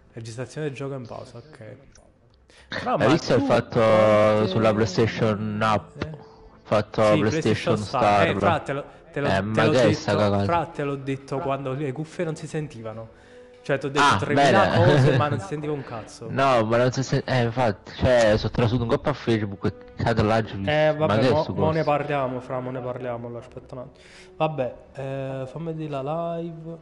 Registrazione del gioco in pausa, ok. Però Hai ma visto il tu fatto sulla PlayStation App? eh? Fatto Sì, PlayStation PlayStation Star. Star Fra, là. te Ma l'ho che è sta detto, cagata? fra, te l'ho detto quando le cuffie non si sentivano. Cioè, ti ho detto Ah, 3000 cose, ma bene. non si sentiva un cazzo. No, ma non si sente. Infatti, cioè, sono trasuto un po' a Facebook e cato là, giù visto. Ma Vabbè, che è sto mo ne coso? parliamo, fra, mo ne parliamo, allora, aspetta un attimo. Vabbè, fammi vedere la live.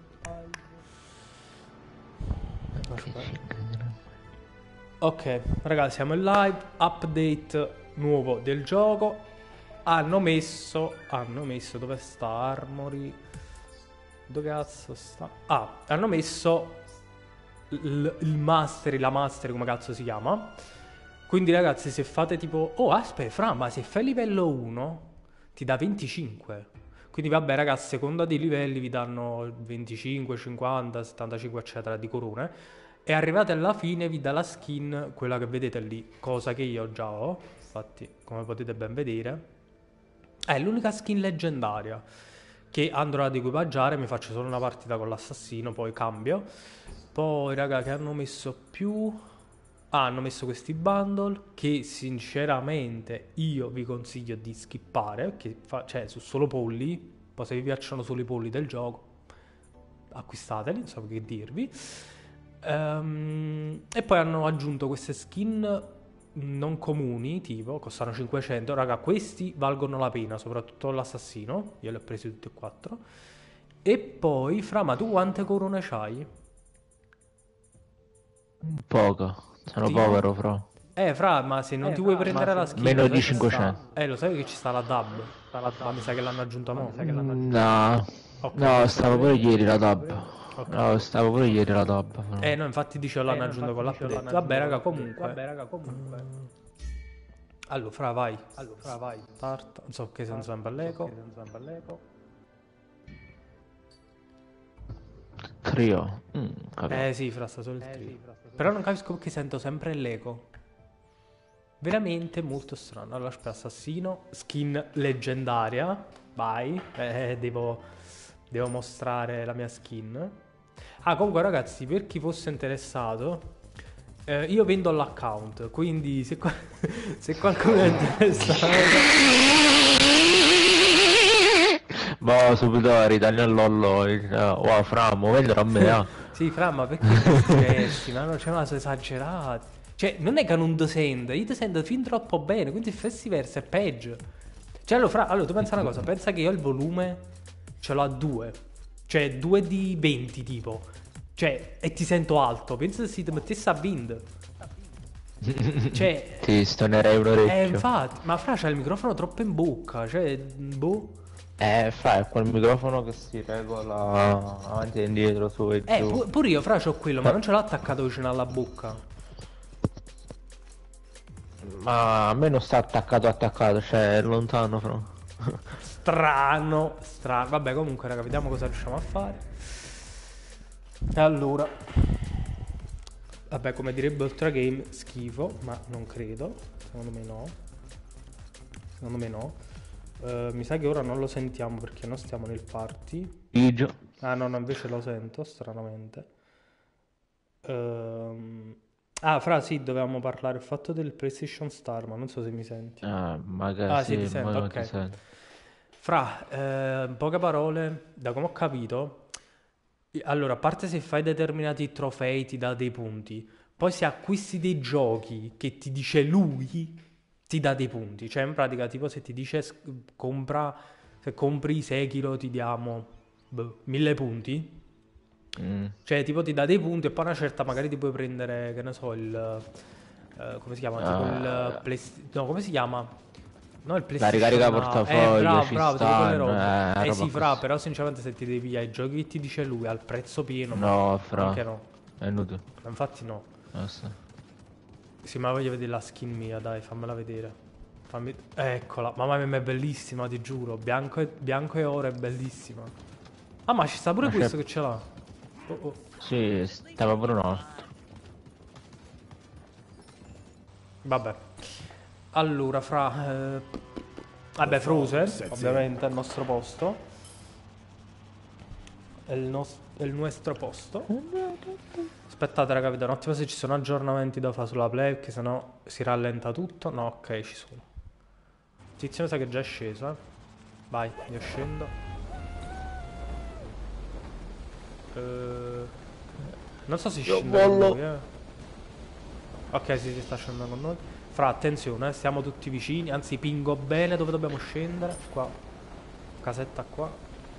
Che Aspetta. cagata. Ok, ragazzi, siamo in live, update nuovo del gioco. Hanno messo, dove sta Armory? Dove cazzo sta? Ah, hanno messo il mastery, la mastery, come cazzo si chiama. Quindi ragazzi, se fate tipo... Oh, aspetta, fra, ma se fai livello 1, ti dà 25. Quindi vabbè ragazzi, a seconda dei livelli vi danno 25, 50, 75 eccetera di corone. E arrivate alla fine vi dà la skin, quella che vedete lì, cosa che io già ho, infatti come potete ben vedere. È l'unica skin leggendaria che andrò ad equipaggiare, mi faccio solo una partita con l'assassino, poi cambio. Poi raga che hanno messo più... Ah, hanno messo questi bundle che sinceramente io vi consiglio di skippare, cioè su solo polli, poi se vi piacciono solo i polli del gioco, acquistateli, non so che dirvi. E poi hanno aggiunto queste skin non comuni, tipo, costano 500. Raga, questi valgono la pena, soprattutto l'assassino. Io li ho presi tutti e quattro. E poi, Fra, ma tu quante corone c'hai? Poco. Sono Tipo? povero, però. Fra, ma se non ti vuoi prendere la skin, lo Meno sai di che sta... 500. Lo sai che ci sta la dub? Ma mi sa che l'hanno aggiunta mo'. No. Ok, No, penso stavo pure pure... ieri la tab. Ok. No, stavo pure ieri la tab, però. No, infatti dicevo l'hanno aggiunto con l'update. Vabbè, raga, comunque. Allora, Fra, vai. Start. Non so che senso ha l'eco. Trio. Capito. Sì, Fra, sta solo il trio. Però non capisco perché sento sempre l'eco. Veramente molto strano. Allora, aspetta, assassino. Skin leggendaria. Vai. Devo mostrare la mia skin. Ah, comunque, ragazzi, per chi fosse interessato, io vendo l'account. Quindi, se qualcuno è interessato. Boh, subito ridagli all'ollo. Wow, fra, muovendolo a me, ah. Sì, Fra, ma perché questi gesti? Ma non c'è una sono esagerati. Cioè, non è che non ti sento, io ti sento fin troppo bene, quindi il verso è peggio. Cioè, allora, tu pensa una cosa, pensa che io il volume ce l'ho a 2. Cioè, 2 di 20 tipo. Cioè, e ti sento alto, pensa se ti mettessi a Wind. Cioè, Ti stonerei un orecchio. infatti, ma Fra c'ha il microfono troppo in bocca, cioè, boh. Fra, è quel microfono che si regola avanti e indietro, su e giù. Pure io Fra c'ho quello, ma non ce l'ho attaccato vicino alla bocca. Ma a me non sta attaccato, cioè è lontano, fra. Strano, strano. Vabbè, comunque, raga, vediamo cosa riusciamo a fare. Allora, vabbè, come direbbe Ultra Game, schifo, ma non credo. Secondo me no. Secondo me no. Mi sa che ora non lo sentiamo perché non stiamo nel party. Grigio. Ah, no, no, invece lo sento, stranamente. Ah, Fra, sì, dovevamo parlare il fatto del PlayStation Star, ma non so se mi senti. Magari Ah, sì, ti sì, ma sento, non ti ok. sento. Fra, in poche parole, da come ho capito, allora, a parte se fai determinati trofei ti dà dei punti, poi se acquisti dei giochi che ti dice lui, ti dà dei punti. Cioè, in pratica, tipo se ti dice se compri Sekiro ti diamo 1000 punti. Cioè, tipo ti dà dei punti e poi una certa magari ti puoi prendere, che ne so, come si chiama? Tipo il Ah, No, come si chiama? No, il la PlayStation ricarica Now. portafoglio Bravo, ci bravo, tipo quelle stanno, robe. roba Sì, Fra, così. però sinceramente se ti devi pigliare i giochi che ti dice lui al prezzo pieno, no. No, fra, Anche no. è inutile. Infatti no. Basta. Sì, ma voglio vedere la skin mia, dai, fammela vedere. Eccola, mamma mia, ma è bellissima, ti giuro. Bianco e oro è bellissima. Ah, ma ci sta pure Ma c'è... questo che ce l'ha. Oh, oh. Sì, stava pure un altro. Vabbè. Allora, vabbè, Frozen, ovviamente, al nostro posto. del nostro posto. Aspettate raga, vedo un attimo se ci sono aggiornamenti da fare sulla play, perché sennò si rallenta tutto. No, ok, ci sono. Tizio mi sa che è già sceso, eh. Vai, io scendo. Non so se scende con lui, Ok, sì, si sta scendendo con noi. Fra, attenzione, stiamo tutti vicini. Anzi, pingo bene dove dobbiamo scendere. Qua. Casetta qua.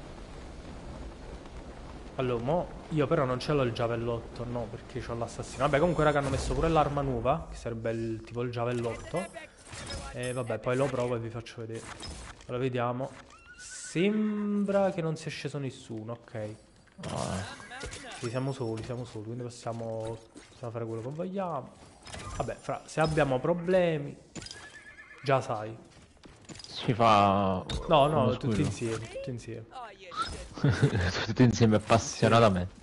Allora, mo io però non ce l'ho il giavellotto, no, perché c'ho l'assassino. Vabbè, comunque raga hanno messo pure l'arma nuova, che sarebbe tipo il giavellotto. E vabbè, poi lo provo e vi faccio vedere. Allora, vediamo. Sembra che non sia sceso nessuno, ok. Sì, siamo soli, quindi possiamo fare quello che vogliamo. Vabbè, fra, se abbiamo problemi, già sai. Si fa... No, no, tutti insieme, tutti insieme. Tutti insieme appassionatamente.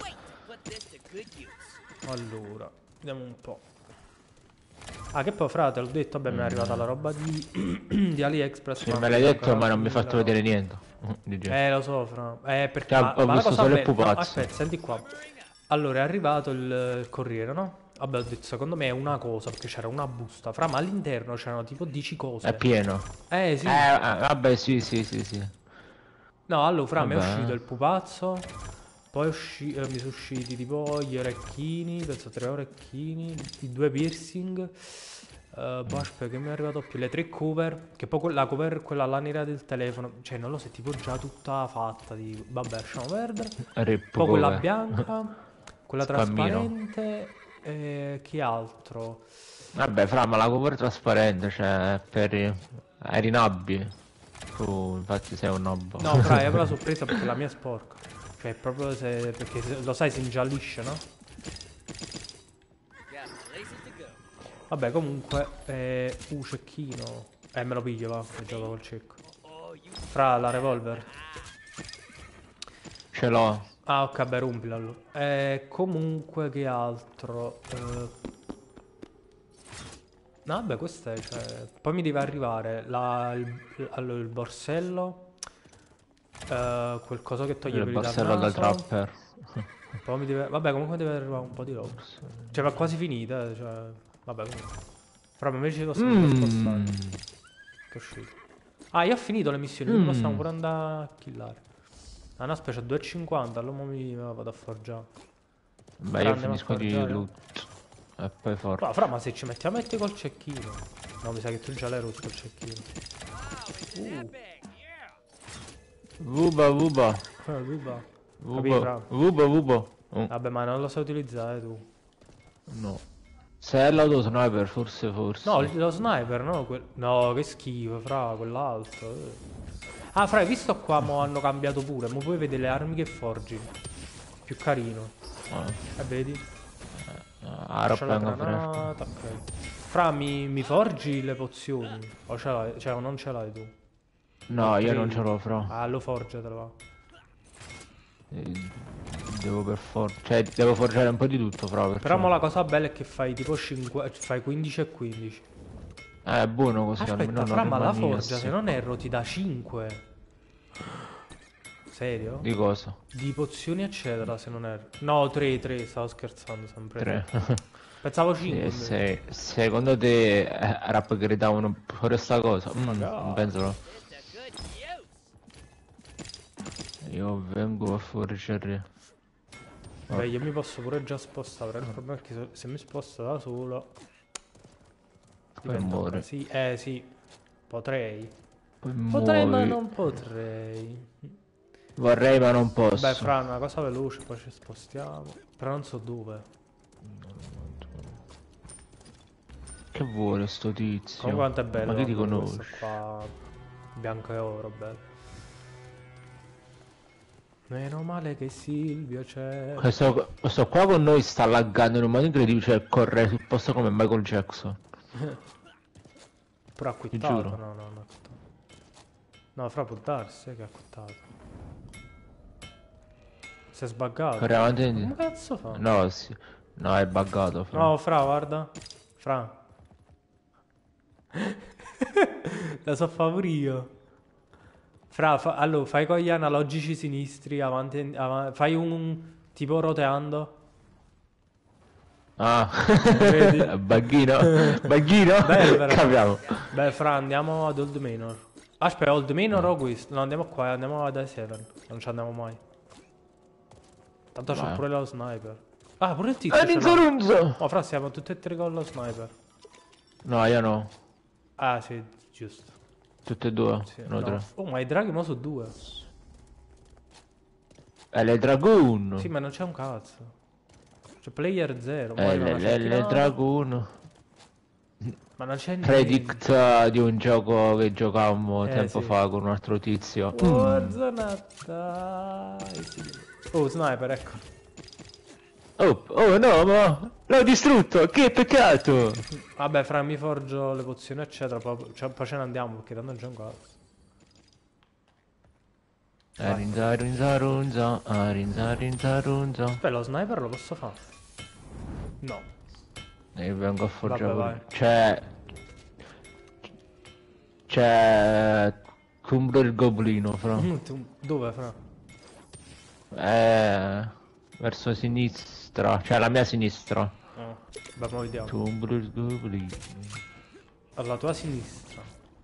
Allora, vediamo un po'. Ah, che poi, fra, te l'ho detto, vabbè, mi è arrivata la roba di AliExpress. Sì, me l'hai detto, ma non mi hai fatto vedere niente. Lo so, fra. Perché... Cioè, ho visto solo il pupazzo. No, aspetta, senti qua. Allora, è arrivato il corriere, no? Vabbè, ho detto, secondo me è una cosa, perché c'era una busta. Fra, ma all'interno c'erano tipo 10 cose. È pieno. Sì. Vabbè, sì. No, allora, fra, mi è Vabbè. uscito il pupazzo. Poi mi sono usciti tipo gli orecchini, penso 3 orecchini, i 2 piercing. Boh, aspetta, che mi è arrivato più? Le 3 cover, che poi la cover, quella là nera del telefono, cioè non lo so, è tipo già tutta fatta di... Vabbè, lasciamo perdere. Poi quella bianca, quella trasparente, che altro? Vabbè, fra, ma la cover trasparente, cioè, eri nabbi. Tu, infatti, sei un nobbo. No, fra, io me la sorpresa perché la mia è sporca. Cioè, proprio se... perché lo sai, si ingiallisce, no? Vabbè, comunque, cecchino. Me lo piglio, va, che gioco col cecco. Fra, la revolver. Ce l'ho. Ah, ok, beh, rompila allora. Comunque, che altro? No, vabbè, questo è, cioè... Poi mi deve arrivare allora, il borsello. Quel coso che toglie Il per il borsello da trapper. Poi mi deve... Vabbè, comunque deve arrivare un po' di roba. Cioè, va quasi finita, cioè... Vabbè, comunque. Però invece ci possiamo spostare. Che è uscito. Ah, io ho finito le missioni, quindi possiamo pure andare a killare. Ah, no, aspetta, 2,50, allora mi vado a forgiare. Beh, io finisco di loot. E poi forza. Fra, ma se ci mettiamo a mettere col cecchino. No, mi sa che tu già l'hai rotto il cecchino. Vuba. Vuba. Vuba. Vabbè, ma non lo sai utilizzare tu. No. Se è l'autosniper, forse. No, lo sniper, no? No, che schifo, fra, quell'altro. Ah, fra, hai visto qua, mo hanno cambiato pure. Mo puoi vedere le armi che forgi. Più carino. Vedi? Granata, ok. Fra, mi forgi le pozioni? O ce l'hai? Cioè, o non ce l'hai tu? No, io non ce l'ho, fra. Ah, lo forgiatelo, va. Devo per forza. Cioè, devo forgiare un po' di tutto, fra. Però mo la cosa bella è che fai tipo 5... fai 15 e 15. È buono così. Aspetta, fra, ma la forgia, se non erro, ti dà 5. Serio? Di cosa? Di pozioni eccetera, se non erro. No, 3, stavo scherzando sempre. 3. Pensavo 5. Secondo te upgradavano pure sta cosa? Non penso. Io vengo a forgiare. Beh, io mi posso pure già spostare, però il problema è che se mi sposto da solo muore. Sì, sì, potrei. Potrei, ma non potrei. Vorrei, ma non posso. Beh, fra una cosa veloce, poi ci spostiamo. Però non so dove. Che vuole sto tizio? Comunque quanto è bello. Ma che ti conosci? Questo qua bianco e oro, bello. Meno male che Silvio c'è. Questo qua con noi sta laggando in un modo incredibile, cioè corre sul posto come Michael Jackson. Però ha quittato. Ti giuro. No, non ha quittato. No, fra può darsi che ha quittato. Si è sbaggato. Corre avanti. Come cazzo fa? No, sì. No, è buggato. Fra. No, fra, guarda. Fra. La so fa pure io. Fra, allora, fai con gli analogici sinistri, avanti, fai un Tipo roteando. Ah, Vedi? Bagghino? Bagghino? Bello però. Capiamo. Beh, fra, andiamo ad Old Manor. Aspetta, Old Manor o questo? No, andiamo qua, andiamo ad I7. Non ci andiamo mai. Tanto c'ho Vai. pure lo sniper. Ah, pure il tizio ce l'ha. Rinzarunzo! Oh, fra, siamo tutti e tre con lo sniper. No, io no. Ah, sì, giusto. Tutte e due. Sì, No, no. tre. Oh, ma i draghi mo sono due. Le Dragoon. Sì, ma non c'è un cazzo. C'è player 0. Le Dragoon. Ma non c'è niente. Predict di un gioco che giocavamo tempo sì. fa con un altro tizio. Warzone, dai, sì. Oh, sniper, ecco. Oh no, ma l'ho distrutto, che peccato! Vabbè, fra mi forgio le pozioni, eccetera. Poi ce ne andiamo perché tanto non c'è un cazzo. Arinzarunza. Beh, lo sniper lo posso fare? No. E vengo a forgiare Vabbè, pure. C'è Cumbro il goblino, fra. Dove, fra? Verso sinistra, cioè la mia sinistra. Oh, beh, mo vediamo. Cumbro il goblino. Alla tua sinistra.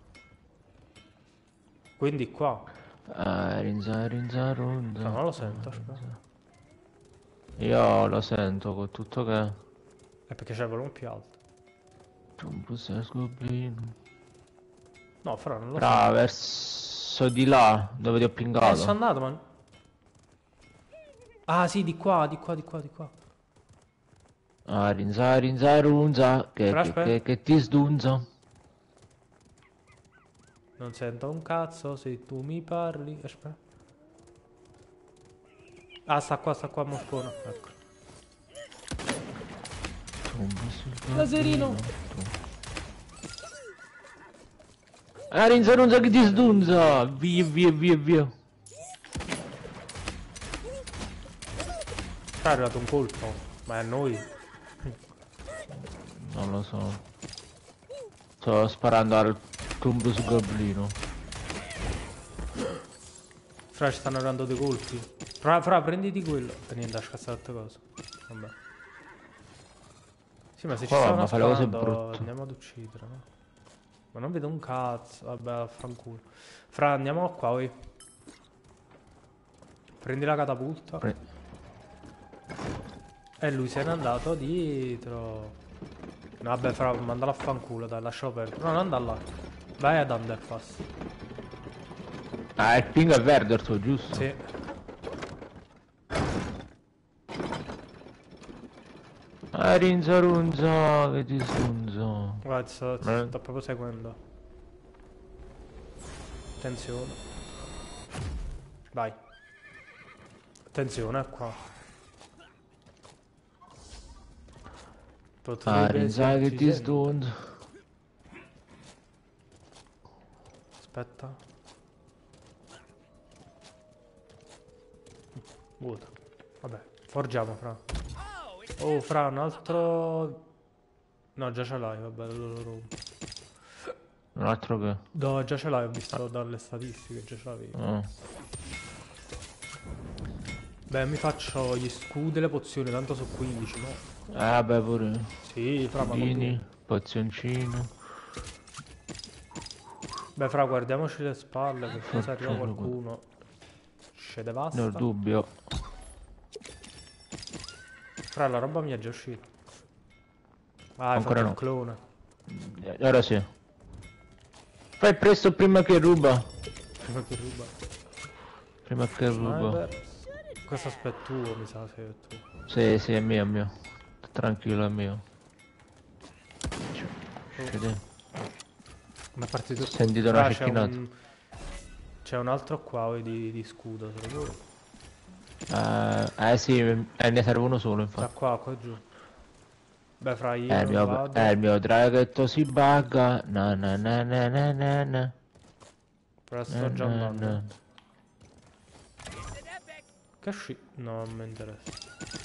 Quindi qua. Rinzarunza. No, non lo sento, aspetta. Io lo sento con tutto che. È perché c'è il volume più alto. Cumbro il goblino. No, fra, non lo Fra, verso di là, dove ti ho so. pingato. Sono andato, man. Ah, sì, di qua. Rinzarunza, che ti sdunza. Non sento un cazzo se tu mi parli. Aspetta. Ah, sta qua, mo spawna. Ecco. Laserino. Rinzarunza che ti sdunza. Via. È arrivato un colpo. Ma è a noi. Non lo so. Sto sparando al Cumbus Goblino. Fra, ci stanno arrivando dei colpi. Fra, prenditi quello. E niente, ha scassato cosa. Vabbè. Sì, ma se ci Oh, stanno ma fa le cose sparando, brutte. andiamo ad uccidere, no? Ma non vedo un cazzo. Vabbè, fanculo. Fra, andiamo qua, oi. Prendi la catapulta. E lui se n'è andato dietro. Vabbè, fra, mandalo a fanculo, dai, lascialo perdere. No, non andare là. Vai ad underpass. Ah, il ping è verde il tuo, giusto? Sì. Rinzarunza che ti sdunza. Guarda, sto proprio seguendo. Attenzione. Vai. Attenzione, qua. Rinzarunza che ti sdunza. Aspetta. Vuoto. Vabbè, forgiamo, fra. Oh, fra, un altro. No, già ce l'hai, vabbè, lo rompo. Un altro che? No, già ce l'hai, ho visto dalle statistiche, già ce l'avevi. Beh, mi faccio gli scudi e le pozioni, tanto sono 15, no? Vabbè pure. Sì, fra, ma Vini, pozioncino. Beh, fra, guardiamoci le spalle, perché se arriva qualcuno ci devasta. Non ho dubbio. Fra, la roba mi è già uscita. Ah, hai Ancora fatto no. il clone. Ora sì. Fai presto prima che ruba. Prima che ruba. Prima che ruba. Sniper. Questo aspetta tuo, mi sa, sei tu. Sì, è mio. Tranquillo, è mio. Ma è partito. Sentito una cecchinata. C'è un altro qua di scudo, se lo vuoi. Sì, ne serve uno solo, Sta infatti. qua giù. Beh, fra io non vado. Il mio draghetto si bugga. Na. Però sto già andando. Che no, non mi interessa.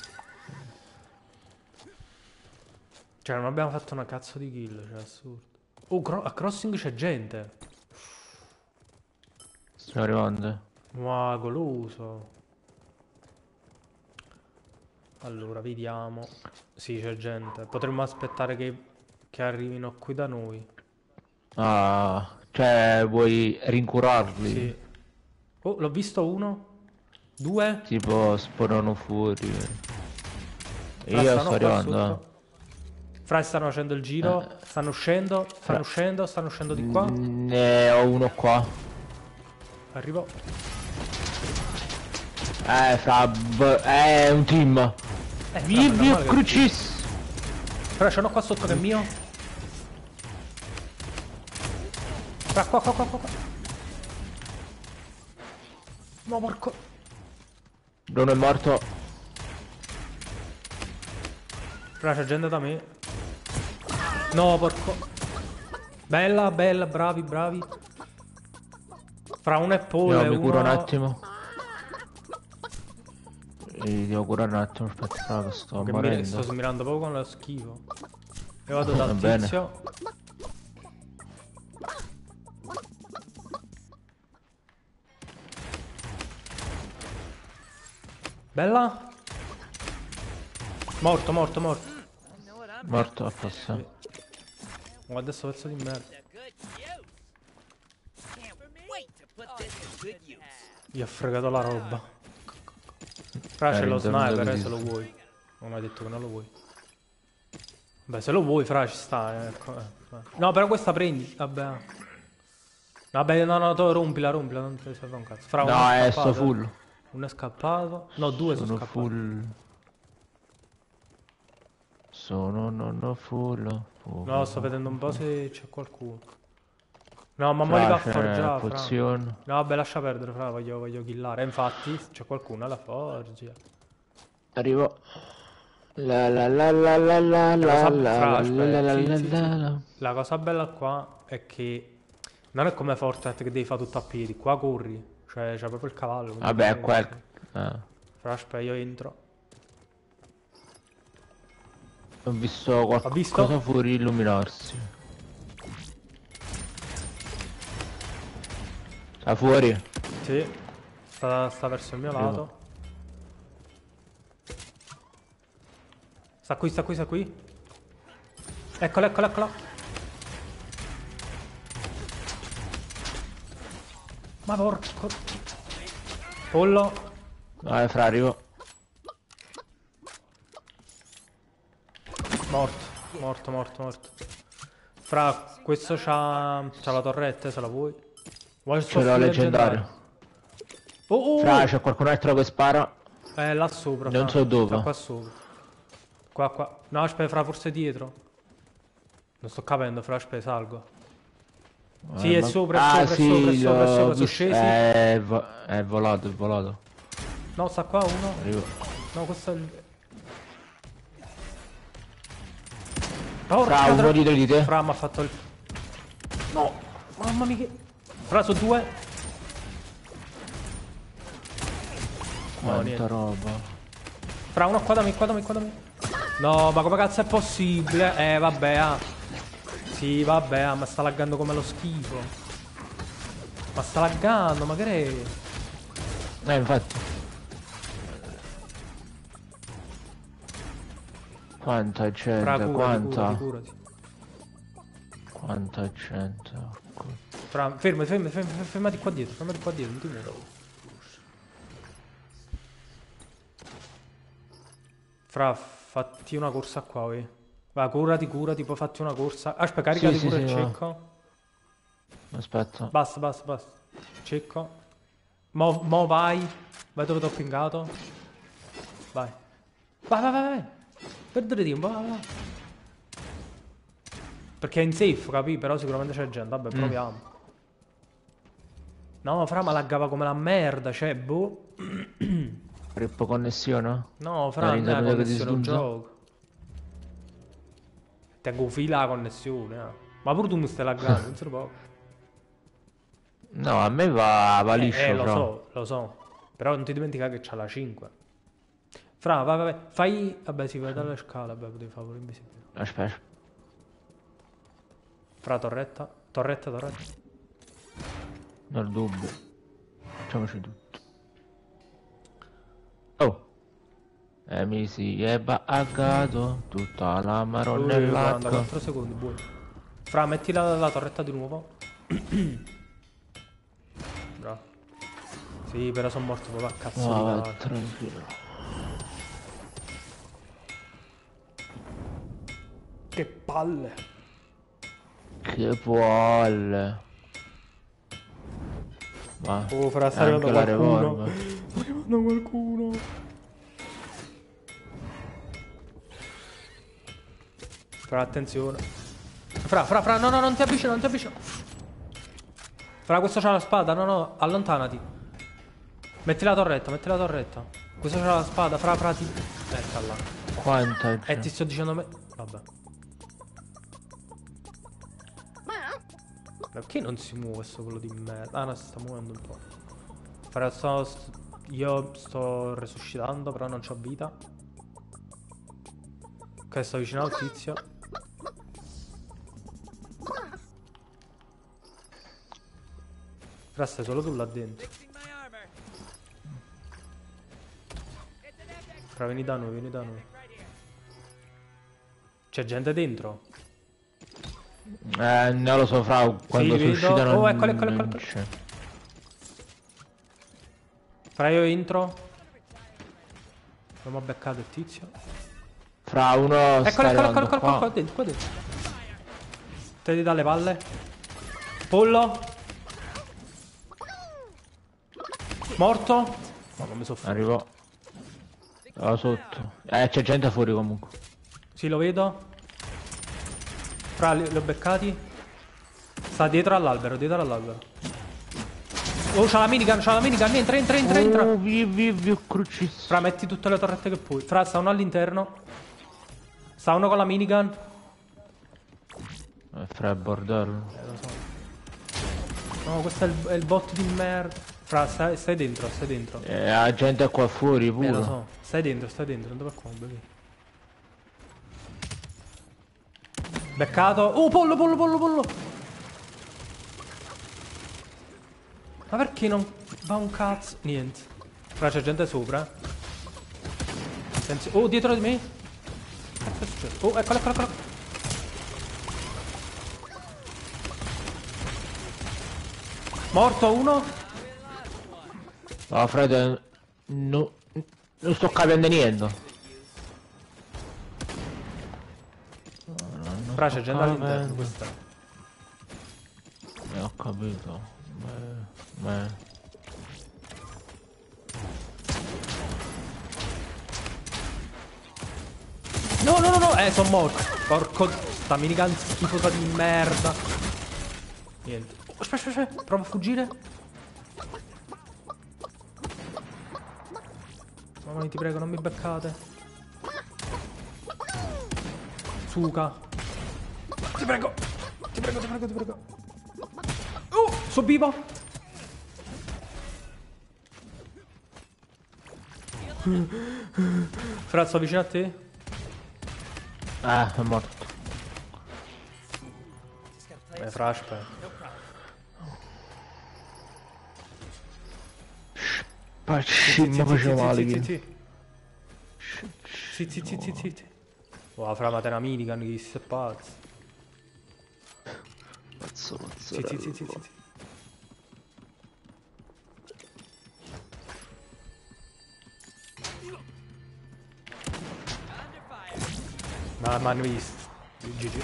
Cioè, non abbiamo fatto una cazzo di kill, cioè, assurdo. Oh, a Crossing c'è gente. Stiamo arrivando. Ma goloso. Allora, vediamo. Sì, c'è gente. Potremmo aspettare che arrivino qui da noi. Ah, cioè vuoi rincuorarli? Sì. Oh, l'ho visto uno. Due. Tipo spawnano fuori. Fra Io stanno sto qua arrivando. sotto. Fra stanno facendo il giro. Stanno uscendo. Fra- Stanno uscendo di qua. Ne ho uno qua. Arrivo. È un team. Via, Fra, meno via, male che- crucis. Fra, c'è uno qua sotto che è mio. Fra, qua. No, porco. Non è morto. Fra, c'è gente da me. No, porco. Bella, bravi. Fra, uno è Paul e Mi curo un uno... attimo. Devo curare un attimo, aspetta, che sto Che morendo. sto smirando proprio con lo schifo. E vado dal Va bene. tizio. Bella. Morto. Morto a posto. Guarda sto pezzo di merda. Gli ho fregato la roba. Fra c'è lo sniper, se lo vuoi. Non hai detto che non lo vuoi. Beh, se lo vuoi, fra ci sta, ecco. No, però questa prendi. Vabbè, no, rompila, non ti serve un cazzo. Fra, uno No, è sto scappato. full. Uno è scappato. No, due sono Sono scappati. full. Non full. No, sto vedendo un po' se c'è qualcuno. No, mamma li va a forgiare, fra. pozione. No, vabbè, lascia perdere, fra, voglio killare. Infatti, c'è qualcuno alla forgia. Arrivo. La la la la la la la Fra, la aspetta, la sì, la sì. la. La cosa bella qua è che non è come Fortnite che devi fare tutto a piedi. Qua corri. Cioè, c'è proprio il cavallo. quindi Vabbè, devi- quel. Fra, aspetta, io entro. Ho visto qualcosa visto? fuori illuminarsi. Sta fuori? Sì. Sta verso il mio lato. Sta qui. Eccolo. Ma porco. Pollo. Vai, fra, arrivo. Morto. Fra, questo c'ha la torretta, se la vuoi. Vuoi il Ce suo l'ho skill leggendario. Oh! Fra, c'è qualcun altro che spara. Là sopra, Non fra. so dove. Sta qua sopra. Qua. No, aspetta, fra, forse dietro. Non sto capendo, fra, aspetta, salgo. Sì, è sopra, sì, sono scesi. È volato. No, sta qua uno. Arrivo. No, questo è il... Fra, uno dietro di te. Fra, mi ha fatto il... No, mamma mia che... Fra, sono due. Quanta niente. roba. Fra, uno qua da me. No, ma come cazzo è possibile? Vabbè, Sì, vabbè, ma sta laggando come lo schifo. Ma sta laggando, ma che è? Infatti. Quanta gente, Fra, quanta. curati. Quanta gente. Fra, fermati qua dietro, non ti muovo. Fra, fatti una corsa qua, we. Va, curati, poi fatti una corsa. Aspetta, caricati pure il cecco. Aspetta. Basta. Cecco. Mo vai. Vai dove t'ho pingato. Vai. Vai. Perdere tempo, vai. Perché è in safe, capì? Però sicuramente c'è gente. Vabbè, proviamo. No, fra, ma laggava come la merda, cioè, boh. Rippo connessione? No, fra, non è la connessione, un gioco. Tengo fila la connessione, Ma pure tu mi stai laggando, non se lo può. No, a me va liscio, lo so. Però non ti dimenticare che c'ha la 5. Fra, vai. Fai... Vabbè, si vede dalle scale, vabbè, potevi fare pure invisibile. Aspetta. Fra, torretta. Nel dubbio. Facciamoci tutto. Oh. E mi si è buggato tutta la 44 maronnellata. secondi, buono. Fra, metti la torretta di nuovo. Bravo. Sì, però sono morto proprio a cazzo di No, cane. tranquillo. Che palle. Che palle. Ma Oh, fra, sta arrivando anche la qualcuno. revolver. Sta arrivando qualcuno. Fra, attenzione. Fra, no, non ti avvicino, non ti avvicino. Fra, questo c'ha la spada, no, allontanati. Metti la torretta, metti la torretta. Questo c'ha la spada, fra, ti... Ecco là. Quanta Ti gente. sto dicendo me... Vabbè. Perché non si muove sto quello di merda? Ah, no, si sta muovendo un po'. Fra, io sto resuscitando, però non c'ho vita. Ok, sto vicino al tizio. Fra, stai solo tu là dentro. Fra, vieni da noi, vieni da noi. C'è gente dentro? Non lo so, fra, quando Sì, sono vedo. uscito Oh, non, eccolo. non c'è. Fra, io entro. Abbiamo beccato il tizio. Fra uno sta arrivando Eccolo, qua. qua dentro. Te dalle palle. Pollo. Morto. No, non mi so fuori. Arrivo. Là sotto. C'è gente fuori comunque. Sì, lo vedo. Fra, li ho beccati. Sta dietro all'albero, Oh, c'ha la minigun, entra. Oh, via, crucis. Fra, metti tutte le torrette che puoi. Fra, sta uno all'interno. Sta uno con la minigun. Fra, il bordello. Lo so. No, questo è il bot di merda. Fra, stai dentro. La gente qua fuori pure. Lo so. Stai dentro, non dove qua, bevi. Beccato. Oh, pollo. Ma perché non va un cazzo? Niente. Fra, c'è gente sopra. Oh, dietro di me. Che è successo? Oh, eccolo. Morto uno. No, frate, non sto capendo niente. Fra, c'è gente all'interno, questa. Ho capito. Beh. No, sono morto. Porco, sta minigun schifosa di merda. Niente. Oh, aspetta. Prova a fuggire. Mamma mia, ti prego, non mi beccate. Suca. Ti prego. Sono vivo. Fra, sto vicino a te. È morto. Fra, aspetta. Pacci, mi faceva male. Sì. Oh, fra, ma te una minigun, che sei pazzo. Pazzo. Sì. Ma hanno visto. GG.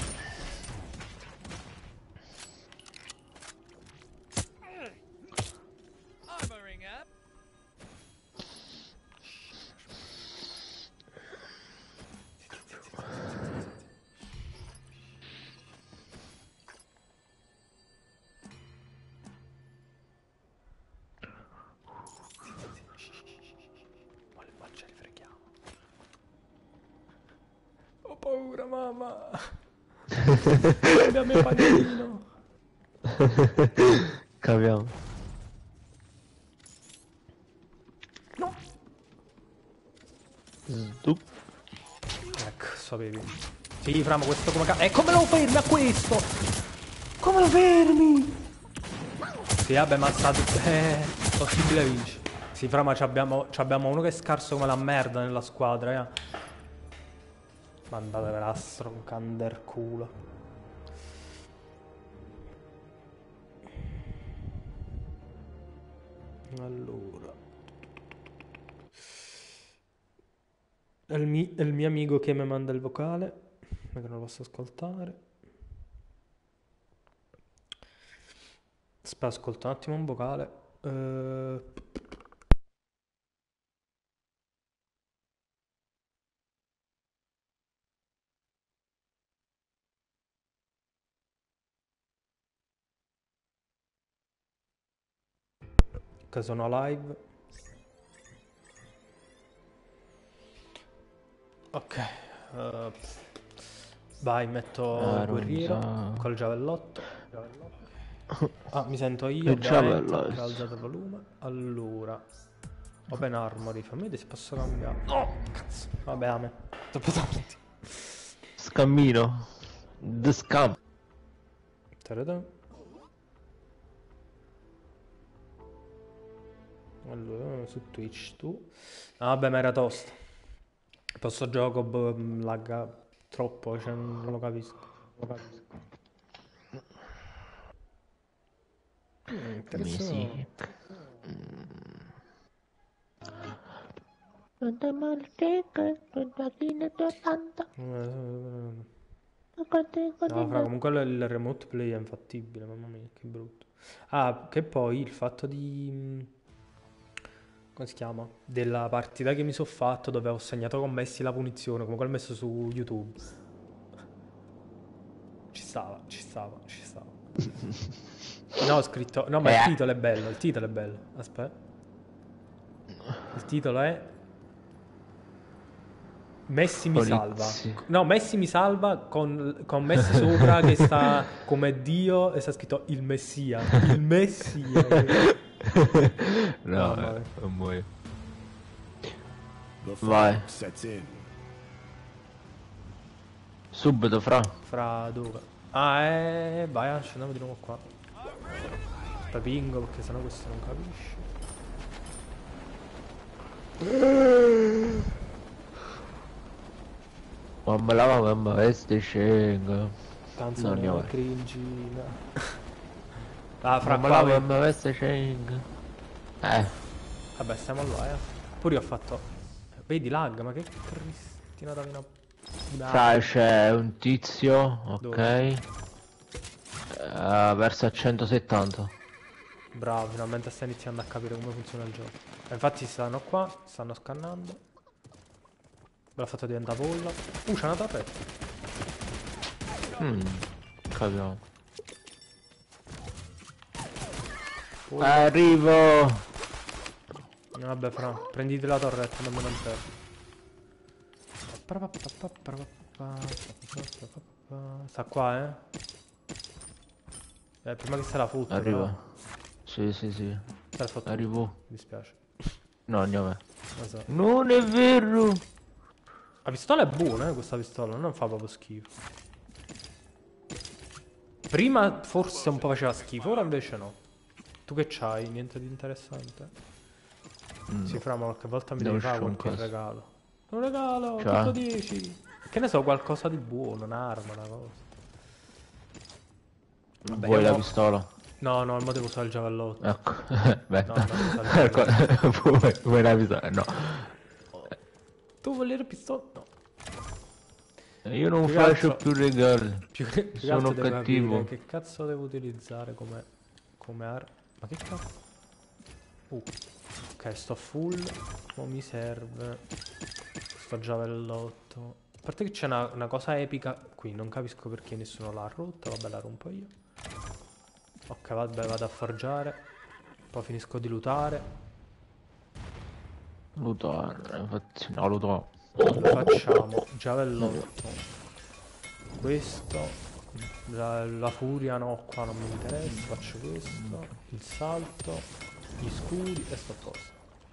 Ce li freghiamo. Ho paura, mamma. Abbiamo il panino. Capiamo. No. Ecco, sapevi. Sì, fra, ma questo come e come lo fermi a questo? Come lo fermi? Sì, vabbè, ma sta... possibile vinci. Sì, fra, ma c'abbiamo uno che è scarso come la merda nella squadra, Mandate per astro, un cander culo. Allora. È il mio amico che mi manda il vocale, ma che non lo posso ascoltare. Aspetta, ascolta un attimo un vocale. Che sono live. Ok. Vai, metto il guerriero col giavellotto. Ah, mi sento io, ovviamente. Ho alzato il volume. Allora. Open Armory, fammi vedere se posso cambiare. Oh, cazzo. Vabbè, a me. Troppo tardi. Scammino. The Scam. Ta-da-da. Allora, su Twitch tu. Ah, vabbè, ma era tosta. Posso gioco, lagga troppo, cioè non lo capisco. Interessante. No, fra, comunque il remote play è infattibile, mamma mia, che brutto. Ah, che poi il fatto di... come si chiama? Della partita che mi sono fatto dove ho segnato con Messi la punizione, comunque l'ho messo su YouTube. Ci stava. No, ho scritto... No, ma il titolo è bello, Aspetta. Il titolo è... Messi mi salva. No, Messi mi salva con Messi sopra che sta come Dio e sta scritto il Messia. Il Messia. No, non muoio. Vai. Subito, Fra dove? Ah, vai, scendiamo di nuovo qua. Papingo, perché sennò questo non capisce. Mamma, queste scenga. Canzone cringina. Ah, fra mamma, queste scenga. Vabbè, stiamo là, Pure io ho fatto... Vedi lag, ma che cristina da c'è un tizio, ok. Dove? Verso a 170. Bravo, finalmente stai iniziando a capire come funziona il gioco. Infatti stanno qua, stanno scannando. Me l'ha fatto diventare polla. C'è una torretta. Capiamo. Arrivo. Vabbè, fra, prenditi la torretta, non me ne serve. Sta qua, prima che se la fotte. Arrivo. Sì. Arrivo. Mi dispiace. No, andiamo a me. Non è vero. La pistola è buona, questa pistola, non fa proprio schifo. Prima forse un po' faceva schifo, ora invece no. Tu che c'hai? Niente di interessante? Sì, fra, ma qualche volta mi devi fare qualche regalo. Un regalo, tutto 10. Che ne so, qualcosa di buono, un'arma, una cosa. Vabbè, vuoi la pistola? No, al modo devo usare il giavellotto. Ecco, beh. No, vuoi la pistola? No. Tu vuoi la pistola? No. Io non faccio più regali. Sono cattivo. Che cazzo devo utilizzare come arma? Ma che cazzo? Ok, sto full. Non mi serve. Sto giavellotto. A parte che c'è una cosa epica qui, non capisco perché nessuno l'ha rotta. Vabbè, la rompo io. Ok, vabbè, vado a forgiare. Poi finisco di lootare. Infatti, no, lutare. Facciamo giavellotto. Questo. La furia no, qua non mi interessa. Faccio questo. Il salto. Gli scudi e sto a posto.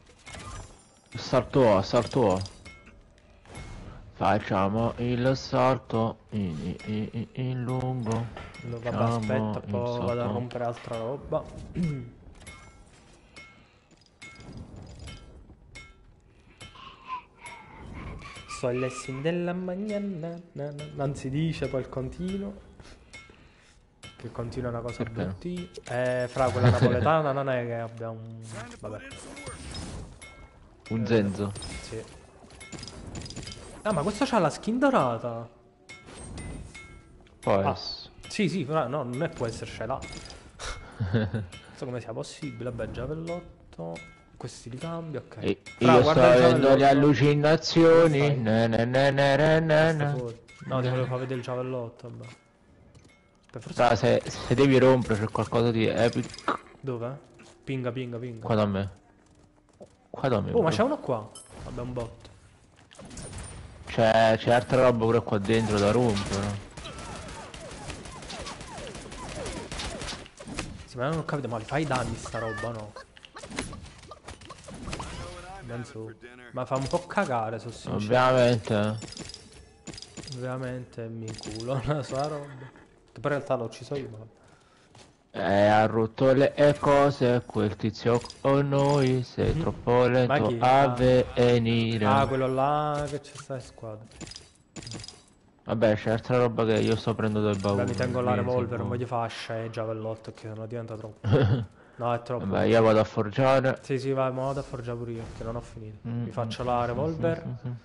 Salto. Facciamo il salto in lungo. Vabbè, aspetta, poi vado a rompere altra roba. Sono le 6 della mañana, non si dice poi il continuo. Che continua è una cosa Perché no? bruttina. Fra quella napoletana non è che abbia un... Vabbè. Un zenzo. Sì. Ah, ma questo c'ha la skin dorata. Poi. Ah, sì, fra, no, non è può essere ce l'ha. Non so come sia possibile. Vabbè, giavellotto. Questi li cambio, ok. E Fra, io sto guarda il avendo le giavellotto. allucinazioni. Come Na, na, na, na, na, na, Stai na. fuori. No, ti volevo far vedere il giavellotto, vabbè. Forse... Fra, se devi rompere c'è qualcosa di epic. Dove? Pinga. Qua da me. Qua da me. Oh, ma bro. c'è uno qua. Vabbè, un bot. C'è altra roba pure qua dentro da rompere. Sì, ma non ho capito, ma li fai danni sta roba, no? Penso... Ma fa un po' cagare, sono sincero. Ovviamente. Ovviamente mi inculo la sua roba. Che poi in realtà l'ho ucciso io, ma... Ha rotto le cose quel tizio con noi. Sei troppo lento chi? a Ah. venire. Ah, quello là che c'è sta in squadra. Vabbè, c'è altra roba che io sto prendendo dal baule. Vabbè, mi tengo la quindi revolver, non tipo- voglio fare ascia e giavellotto che non diventa troppo. No, è troppo. Vabbè, io vado a forgiare. Sì, vai, ma vado a forgiare pure io, che non ho finito. Mi faccio la revolver.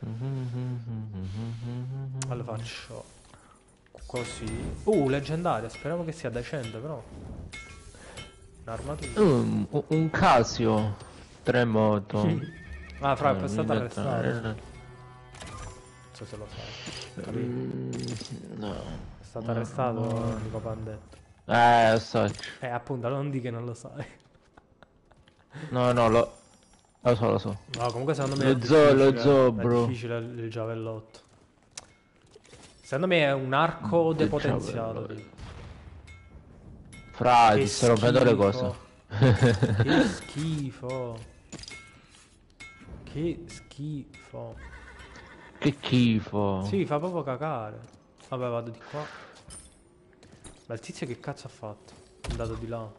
Allora faccio così. Leggendaria, speriamo che sia decente però. Un'armatura. Un Casio 3 moto. Ah, fra, è stato arrestato. Non so se lo sai. No. È stato arrestato Nico Pandetto. Lo so. Appunto, non di che non lo sai. No, lo so. No, comunque secondo me Lo è zoo, lo difficile, zoo, è bro. difficile il giavellotto. Secondo me è un arco Il depotenziato. giavellotto. Tipo. Fra, Che ti sto rompendo le schifo. cose. Che schifo. Che schifo. Che schifo. Sì, fa proprio cagare. Vabbè, vado di qua. Ma il tizio che cazzo ha fatto? È andato di là.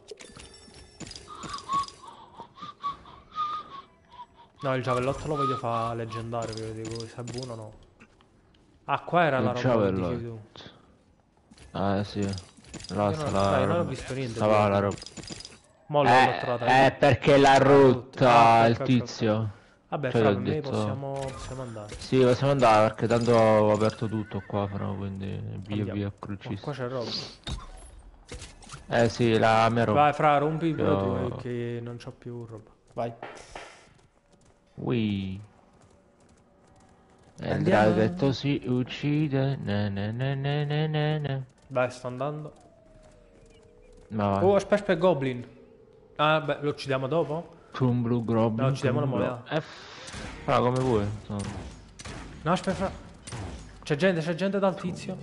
No, il giavellotto lo voglio fare leggendario, che dico se è buono o no. Ah, qua era la Il roba che dici tu. giavellotto. Ah, sì. Là Io sta non, la dai, non ho roba. visto niente. Stava la roba. Mo l'ho trovata. Perché l'ha rotta Ah, ok, il ok, ok. tizio. Vabbè, Cioè, fra, ho per me detto- possiamo andare. Sì, possiamo andare perché tanto ho aperto tutto qua, però, quindi via Andiamo. via Oh, crucis. qua c'è roba. Sì, la mia roba. Vai, fra, rompi pure Io- tu che non c'ho più roba. Vai. Ui. E il Andiamo. draghetto si uccide. Na na na na na na na. Vai, sto andando. Ma vai. Oh, aspetta, il Goblin. Ah, beh, lo uccidiamo dopo? Tumblu grob. No, uccidiamo la moneta. Fra come vuoi. insomma. No, aspetta, fra. C'è gente dal tizio.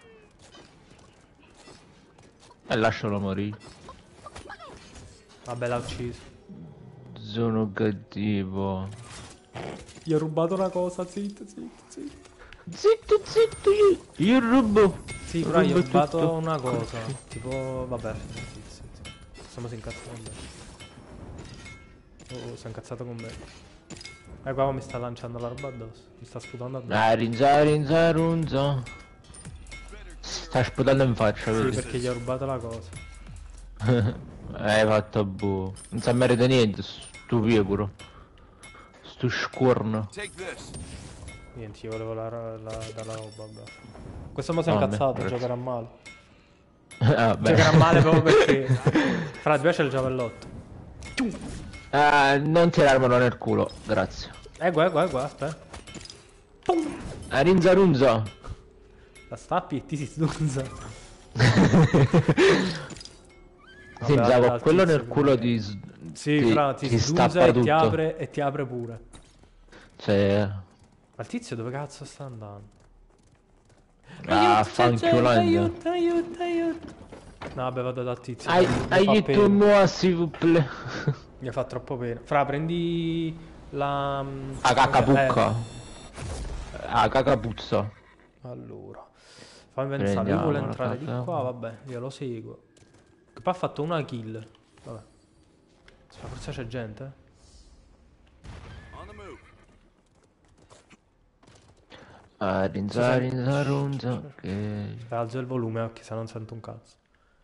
E lascialo morire. Vabbè, l'ha ucciso. Sono cattivo. Gli ho rubato una cosa, zitto. Zitto, zitto, io rubo. Sì, però gli ho Rubo rubato tutto. una cosa. Tipo, vabbè, sì. Stiamo si incazzato con me. Oh, si è incazzato con me. Qua mi sta lanciando la roba addosso. Mi sta sputando addosso. Rinza, runza. Sta sputando in faccia, Sì, vedi? perché gli ho rubato la cosa. Hai fatto boh. Non sa merita niente, sto piecolo. Sto scorno. Niente, io volevo dalla roba, vabbè. Questo mo si è Vabbè, incazzato, grazie. giocherà male. Ah, beh. Giocherà male proprio perché... Fra, ti piace il giavellotto? Non tirarmelo nel culo, grazie. Guarda, aspetta. Rinza runza. La stappi e ti si sdunza. Sì, Vabbè, Zago, al quello tizio nel culo che- ti... Sì, fra, ti sdunza stappa e tutto. ti apre pure. Cioè... Ma il tizio dove cazzo sta andando? fanculandia. Aiuto. No, vabbè, vado dal tizio. Hai mi fa aiuto pena. moi, s'il vous plaît. Mi fa troppo pena. Fra, prendi la... A cacapucca. A cacapuzza. Allora, fammi pensare, io Prendiamo volevo la entrare di carta. qua, vabbè, io lo seguo. Che poi ha fatto una kill. Vabbè. Aspetta, forse c'è gente? Rinza, rinza, runza. Che... Alzo il volume anche se non sento un cazzo.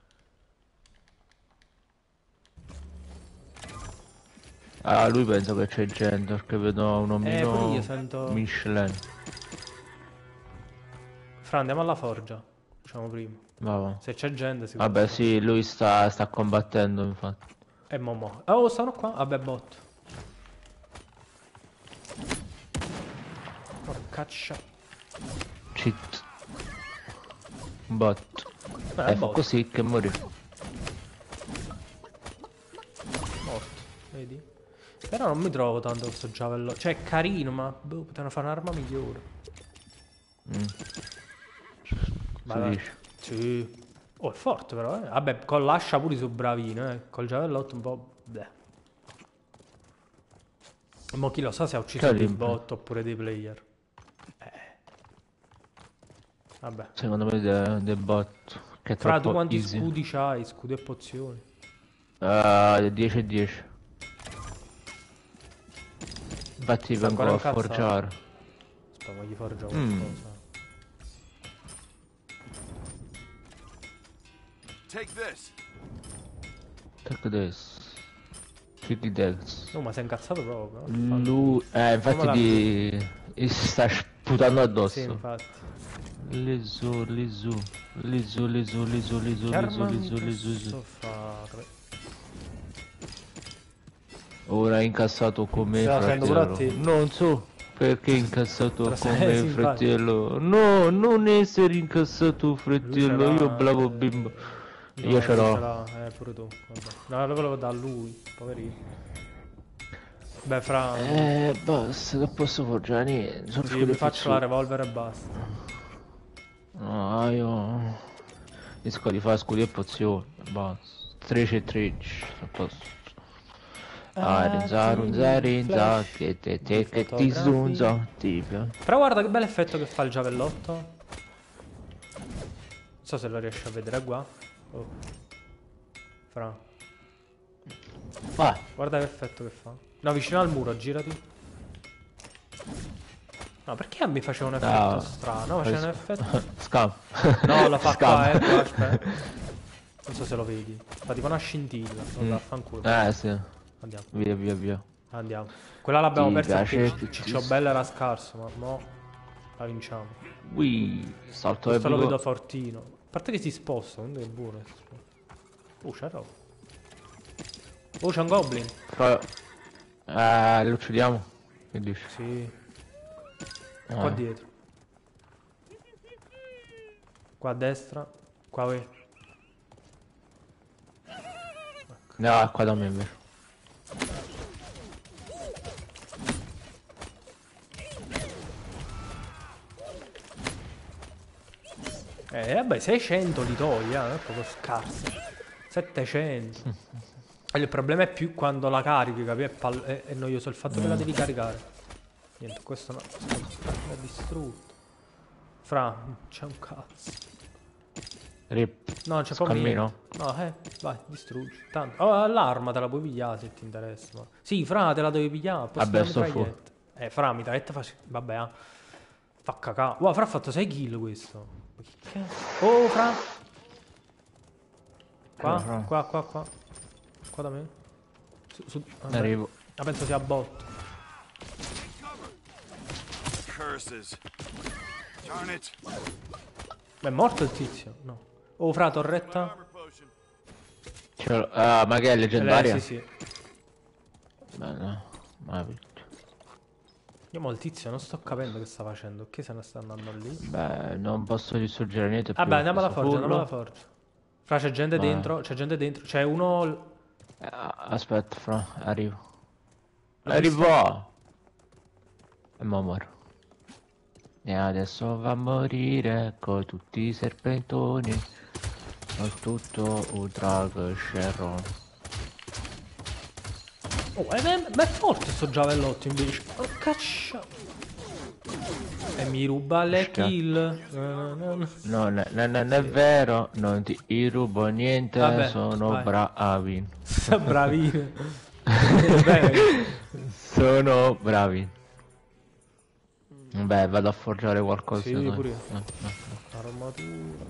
Ah, lui pensa che c'è gente perché vedo un pure io omino sento... Michelin. Fra, andiamo alla forgia. Facciamo prima. Va. Se c'è gente si Vabbè, può. sì, lui sta combattendo, infatti. E Momo. Oh, stanno qua. Vabbè, bot. Porcaccia. Cheat. Bot. È Fa bot. così che morì. Morto. Vedi? Però non mi trovo tanto questo giavello. Cioè, è carino, ma boh, potevano fare un'arma migliore. Vai, dici? Sì. Oh, è forte però, eh. Vabbè, con l'ascia pure sono bravino, eh. Col giavellotto un po'... Bleh. Mo chi lo sa se ha ucciso dei bot oppure dei player. Vabbè. Secondo me dei bot. Che è Fra, tu troppo quanti easy. scudi c'hai? Scudi e pozioni? 10 e 10. Infatti Sta vengo ancora a forgiare. Aspetta, ma gli forgia qualcosa. Take this. Take this. Take this. No, ma sei incazzato proprio. Lui... infatti gli sta sputando addosso. Sì, infatti. Lisu, lisu. Lisu, lisu, lisu, lisu, Che arma lisu, mi lisu, lisu. posso fare? Ora ha incassato come Te la sento pure a fratello. te. Non so perché è incassato Te la come senti, infatti. fratello. No, non essere incassato fratello. Io bravo bimbo. No, Io ce l'ho. Pure tu. Vabbè. No, lo volevo da lui, poverino. Beh, fra... Basta, non posso forgiare niente. Sono Sì, mi scudi faccio la revolver e basta. No, io... Riesco di fare scudi e pozioni. Basta. 13 e 13. Non posso. Rinza, runza, rinza. Che ti zunza. Tipo. Però guarda che bel effetto che fa il giavellotto. Non so se lo riesci a vedere qua. Oh. Fra. Vai. Guarda che effetto che fa. No, vicino al muro, girati. No, perché mi faceva un effetto strano? No, c'è un effetto... Scam. No, lo fa qua, Scam. qua, aspetta. Non so se lo vedi. Fa tipo una scintilla. Lo vaffanculo. Sì. Andiamo. Via, via, via. Andiamo. Quella l'abbiamo Ti persa piace perché che Ciccio Bella era scarso, ma mo la vinciamo. Salto Questo lo epico. vedo fortino. A parte che si sposta, quindi è buono. Oh, c'è roba. Oh, c'è un goblin. Lo uccidiamo. Che dici? Sì. Qua dietro. Qua a destra. Qua qui. No, qua da me invece. Vabbè, 600 li togli, è proprio scarso. 700. Il problema è più quando la carichi, capi? È noioso il fatto che la devi caricare. Niente, questo no. È distrutto. Fra, c'è un cazzo. Rip. No, c'è proprio Cammino. niente. No, vai, distruggi. Tanto. Oh, l'arma te la puoi pigliare se ti interessa. Ma... Sì, Fra, te la devi pigliare. Vabbè, sto fuori. Fra, mitraglietta fa... Vabbè, fa cacà. Wow, Fra ha fatto 6 kill questo. Che cazzo? Oh, Fra. Qua. Qua da me. Arrivo. Ah, penso sia bot. Curses. Darn it. Ma è morto il tizio? No. Oh, Fra, torretta. Ma che è leggendaria? Sì. Beh, no. Io mo il tizio non sto capendo che sta facendo. Che se ne sta andando lì? Beh, non posso distruggere niente più. Vabbè, andiamo alla forgia, furlo. Fra, c'è gente dentro, c'è uno... Aspetta, Fra, arrivo. L'ho Arrivo! E mo muoro. E adesso va a morire con tutti i serpentoni. Con tutto un drago scerro. Oh, ma è forte sto giavellotto invece. Oh, caccia. E mi ruba le kill. Non è vero, non ti rubo niente, Vabbè, sono vai. bravi. Bravino. Sono bravi. Beh, vado a forgiare qualcosa. Sì, dai. pure io. Armatura.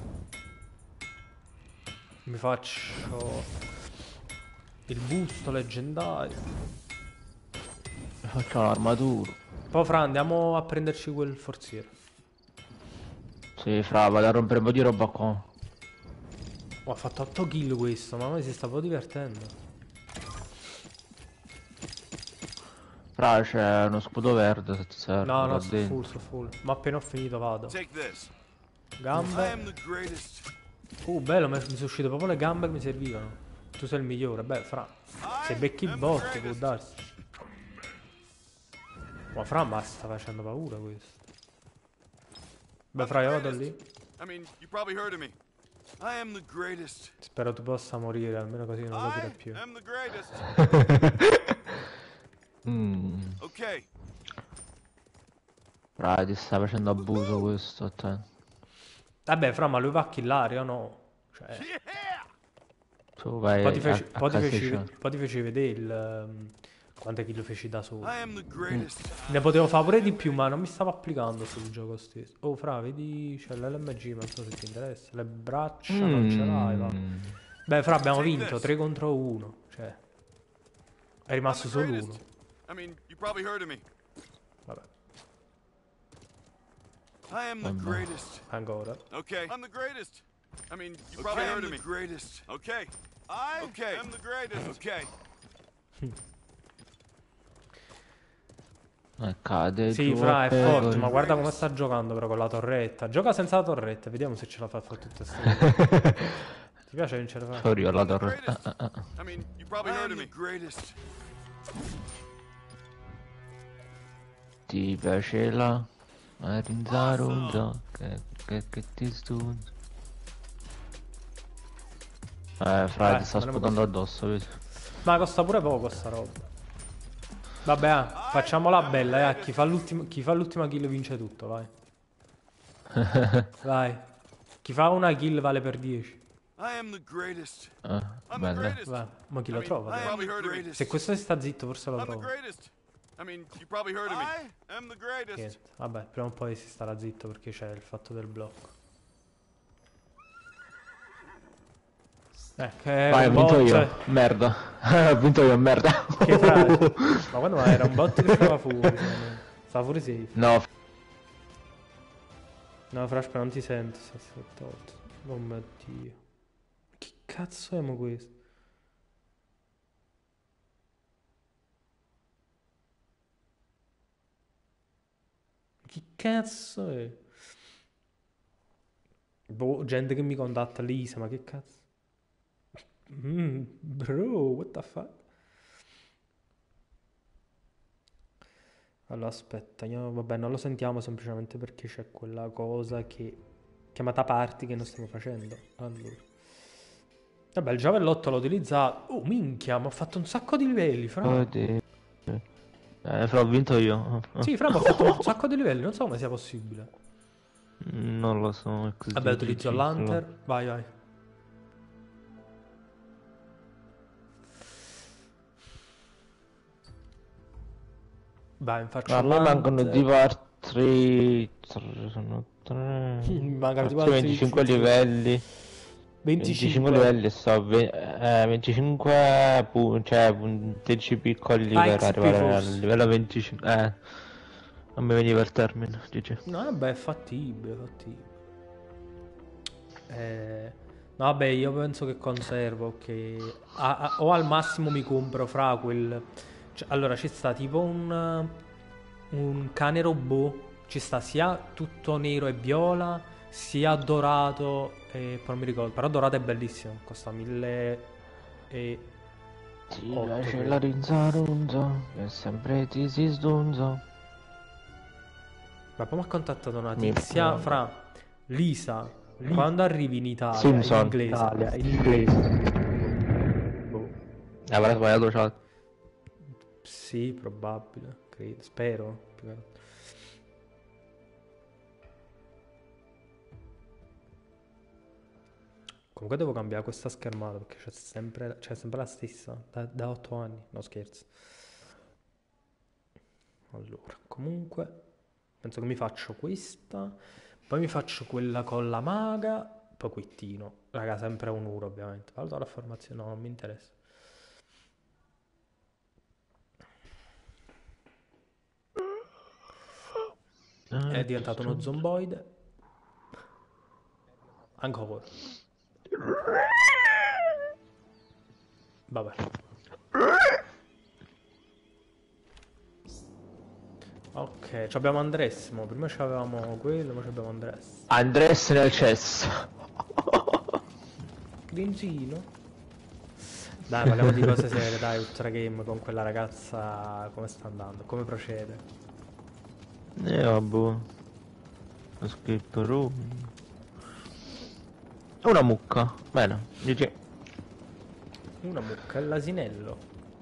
Mi faccio il busto leggendario. Faccio l'armatura. Poi fra andiamo a prenderci quel forziere. Sì, fra, vado a rompere un po' di roba qua. Oh, ha fatto 8 kill questo, ma mi si sta un po' divertendo. Fra, c'è uno scudo verde se ti serve. No, no, là sto dentro. full, sto full. Ma appena ho finito vado. Take this. I Gambe. am the greatest. Bello, mi sono uscite proprio le gambe che mi servivano. Tu sei il migliore. Beh, fra. Se becchi il bot, può darsi. Ma fra, ma sta facendo paura questo. Beh, fra, io vado lì. I mean, you probably heard of me. I am the greatest. Spero tu possa morire, almeno così non lo dire I più. am the greatest. Okay. Fra, ti sta facendo abuso questo, attento. Vabbè, fra, ma lui va a killare o no? Cioè, Yeah. Tu vai poi ti a feci casiccia. poi ti feci vedere il... quante kill feci da solo. I am the greatest. Ne potevo fare pure di più, ma non mi stavo applicando sul gioco stesso. Oh, fra, vedi, c'è l'LMG, non so se ti interessa. Le braccia non ce l'hai, va. Beh, fra, abbiamo vinto 3 contro 1. Cioè, è I'm rimasto the solo greatest. uno. I mean, you probably heard of me. Vabbè, I am the greatest. ancora. Okay. I'm the greatest. I mean, you probably heard of me. Greatest. Okay. I am the greatest. Okay. Cade Sì, giù fra, a è forte, pecore. ma guarda come sta giocando però con la torretta. Gioca senza la torretta, vediamo se ce la fa a fare tutte queste cose. Ti piace vincere, fra? Sorry, ho la I'm the torre. greatest. I mean, you probably heard of me. Greatest. Ti piace la rinzarunza che ti stunza. Fra, ti sta non è sputando addosso, vedi? Ma costa pure poco sta roba. Vabbè, facciamola bella, chi fa l'ultima kill vince tutto, vai. Vai. Chi fa una kill vale per 10. I am the greatest. I'm the Belle. greatest. Vai, ma chi lo I trova? am Però? the greatest. Se questo si sta zitto forse lo I'm the trova. greatest. I mean, you probably heard of me. I am the greatest. Niente. Vabbè, prima o poi si starà zitto perché c'è il fatto del blocco. Che Vai, ho un vinto bot, io. cioè, Merda. Ho vinto io, merda. che frase. Ma quando era un bot che stava fuori, secondo me. Stava fuori safe. No, No, Fraspa non ti sento, sta aspettato. Oh mio Dio. Che cazzo è mo questo? Che cazzo è? Boh, gente che mi contatta Lisa, ma che cazzo? Bro, what the fuck? Allora aspetta, vabbè, non lo sentiamo semplicemente perché c'è quella cosa che chiamata party che non stiamo facendo. Allora. Vabbè, il giavellotto l'ho utilizzato. Oh, minchia, mi ho fatto un sacco di livelli, fra. fra, ho vinto io. Sì, fra, mi ho fatto un sacco di livelli, non so come sia possibile. Non lo so, è così Vabbè, utilizzo difficile. l'hunter. Vai, vai. Vai, mi faccio A me mancano l'hunter. tipo altri... sono 3... Mancano tipo altri altri 25 livelli. 25 25. livelli e so, 25 cioè punteggi piccoli Ah, per XP arrivare al forse. livello 25. Non mi veniva il termine, dice. No, vabbè, è fattibile, fattibile. No, vabbè, io penso che conservo, che o al massimo mi compro fra quel... cioè, allora, ci sta tipo un cane robot, ci sta sia tutto nero e viola, sia dorato, e poi non mi ricordo, però dorato è bellissimo, costa 1000 e... Ti 8, piace credo. la rinzarunza, che sempre ti si sdunza. Ma poi mi ha contattato una Mi tizia, fa- fra Lisa, quando arrivi in Italia, Simpson. in inglese. in inglese. Boh. Avrà sbagliato chat. Sì, probabile, credo, spero. più che altro. Comunque devo cambiare questa schermata perché c'è sempre la stessa da 8 anni, no scherzo. Allora, comunque Penso che mi faccio questa, poi mi faccio quella con la maga, poi quittino. Raga, sempre un euro ovviamente. Valuta la formazione, no, non mi interessa. È diventato uno zomboide. Ancora. Vabbè. Ok, ci abbiamo Andres, prima c'avevamo quello, ora abbiamo Andres. Andres nel cesso. Grinzino. Dai, parliamo di cose serie, dai, Ultra Game con quella ragazza, come sta andando, come procede? Vabbè. Escape room. Una mucca. Bene, GG. Una mucca e l'asinello.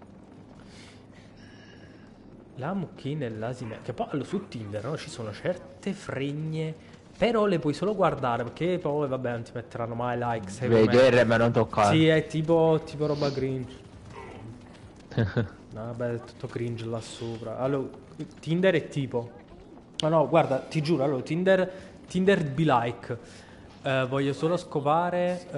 La mucchina e l'asinello. Che poi su Tinder, no, ci sono certe fregne, però le puoi solo guardare, perché poi, vabbè, non ti metteranno mai like, secondo me. Vedere ma non toccare. Sì, è tipo roba cringe. No, vabbè, è tutto cringe là sopra. Allora, Tinder è tipo... No, no, guarda, ti giuro, allora, Tinder be like. Voglio solo scopare,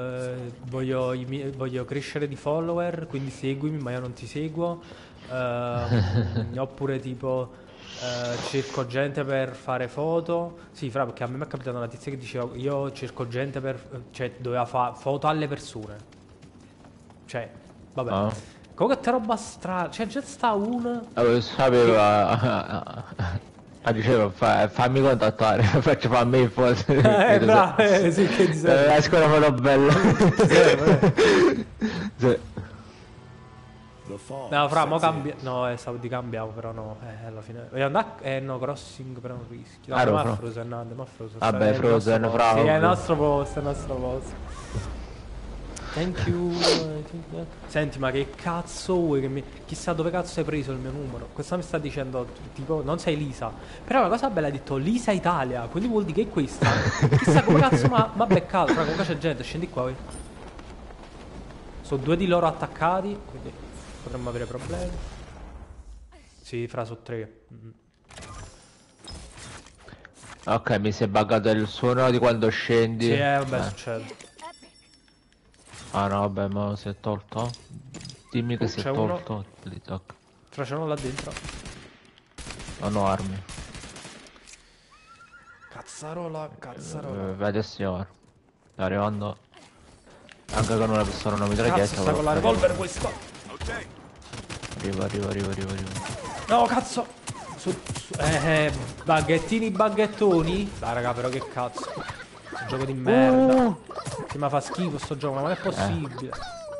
voglio crescere di follower, quindi seguimi, ma io non ti seguo. Oppure tipo, cerco gente per fare foto. Sì, fra, perché a me mi è capitata una tizia che diceva, io cerco gente per... Cioè, doveva fare foto alle persone. Cioè, vabbè. Ah. Comunque te roba strana. Cioè, già sta una... Sapeva. Diceva fammi contattare, faccio fammi il foto. bravo, sì, che ti serve. Esco una foto bella. Sì. No, fra, mo cambia... No, stavo di cambiamo, però no. Alla fine... Voglio andare... no, crossing, però non rischio. No, Allora, ma Frozen, no, ma Frozen. Vabbè, È il Frozen, nostro fra, posto. Sì, è il ovvio. nostro posto, è il nostro posto. Thank you. Senti, ma che cazzo vuoi che mi... Chissà dove cazzo hai preso il mio numero. Questa mi sta dicendo, tipo, non sei Lisa. Però la cosa bella ha detto Lisa Italia, quindi vuol dire che è questa. Chissà come cazzo m'ha beccato. Fra, comunque c'è gente, scendi qua, voi. Sono due di loro attaccati, quindi potremmo avere problemi. Sì, fra, su tre. Ok, mi si è buggato il suono di quando scendi. Sì, vabbè, succede. Ah no, vabbè, ma si è tolto? Dimmi che si c'è è uno. tolto. Tic-tac. Fra, c'è uno là dentro. Non ho armi. Cazzarola, cazzarola. Vedi signor. Sta arrivando. Anche con una pistola non mi traghetto. Cazzo, sta con la revolver questo. Okay. Arriva. No, cazzo. Baghettoni. Dai, raga, però che cazzo. Sto gioco di merda. Sì, ma fa schifo sto gioco, ma non è possibile.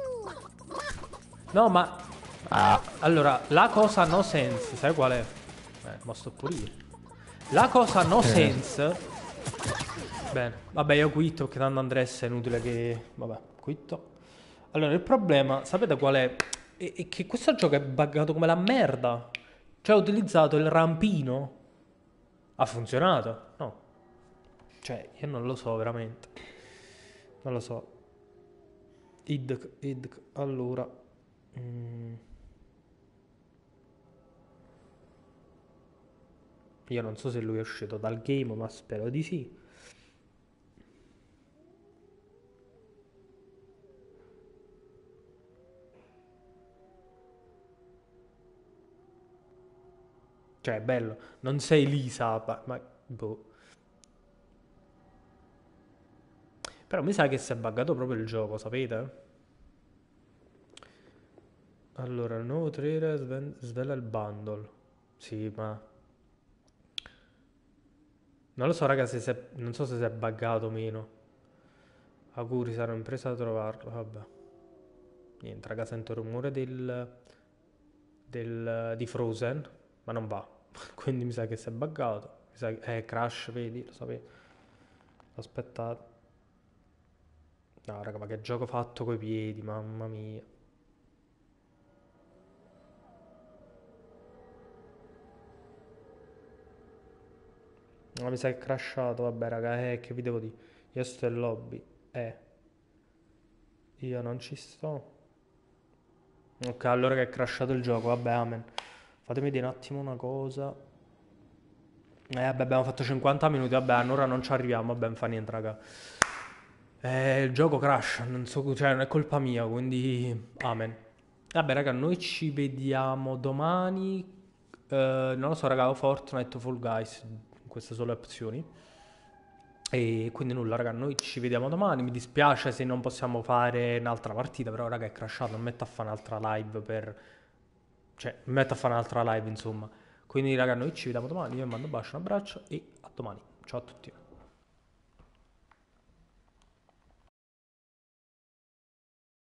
No, ma... Ah, Allora, la cosa no sense, sai qual è? Ma sto pure io. La cosa no sense... Bene, vabbè, io quitto, perché tanto Andres è inutile che... Vabbè, quitto. Allora, il problema, sapete qual è? È che questo gioco è buggato come la merda. Cioè, ho utilizzato il rampino. Ha funzionato? No. Cioè, io non lo so, veramente. Non lo so. Allora... Io non so se lui è uscito dal game, ma spero di sì. Cioè, è bello. Non sei Lisa, ma boh. Però mi sa che si è buggato proprio il gioco, sapete? Allora, il nuovo trailer svela il bundle. Sì, ma... Non lo so, raga, non so se si è buggato o meno. Auguri, sarò impresa a trovarlo, vabbè. Niente, raga, sento il rumore di Frozen, ma non va. Quindi mi sa che si è buggato. Mi sa che... Crash, vedi, lo sapevo. Aspettate. No, raga, ma che gioco fatto coi piedi, mamma mia. No, mi sa che è crashato, vabbè, raga, che vi devo dire? Io sto in lobby, io non ci sto. Ok, allora che è crashato il gioco, vabbè, amen. Fatemi dire un attimo una cosa. Vabbè, abbiamo fatto 50 minuti, vabbè, ora non ci arriviamo, vabbè, non fa niente, raga. Il gioco crash, non so, cioè non è colpa mia, quindi amen. Vabbè, raga, noi ci vediamo domani. Non lo so, raga, Fortnite o Fall Guys, queste sono le opzioni. E quindi nulla, raga, noi ci vediamo domani. Mi dispiace se non possiamo fare un'altra partita, però, raga, è crashato. Non metto a fare un'altra live per... Cioè, mi metto a fare un'altra live, insomma. Quindi, raga, noi ci vediamo domani. Io vi mando un bacio, un abbraccio e a domani. Ciao a tutti.